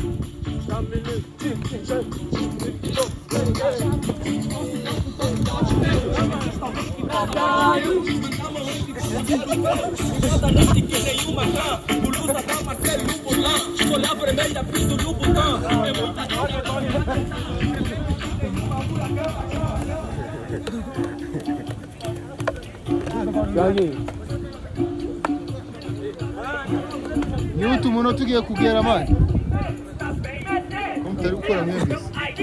Niba umuntu tugiye kugera amani umutari gukora mwebwe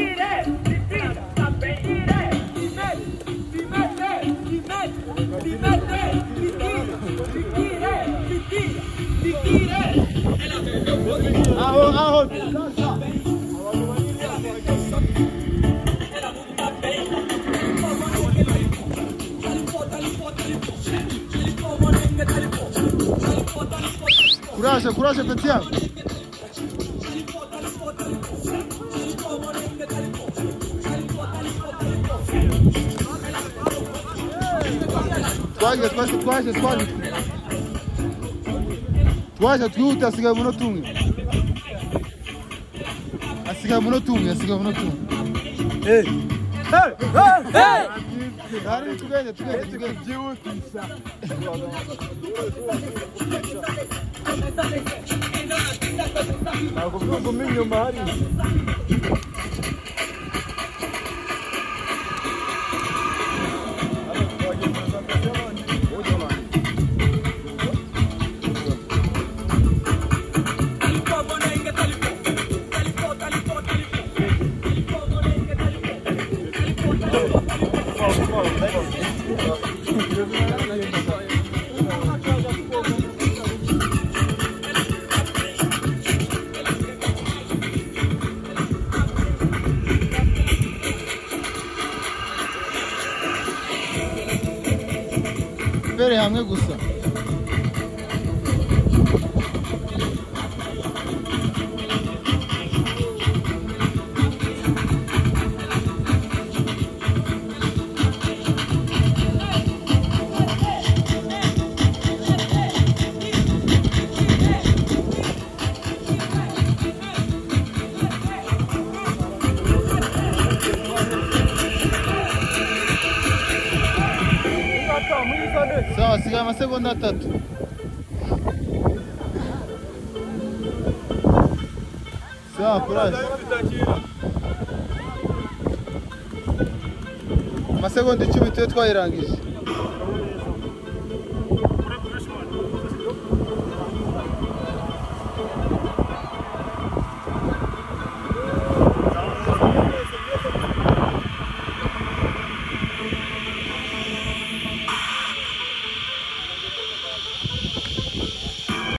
aho Courage, petit homme. Twaje twihute asigaye umunota umwe. Hey! Dari tugende. Byihutisha. Ntabwo byumva inyuma hari. Bere hamwe gusa. Sawa, siga amasegonda 3. Sawa, courage. Amasegonda 10 twe twayirangije.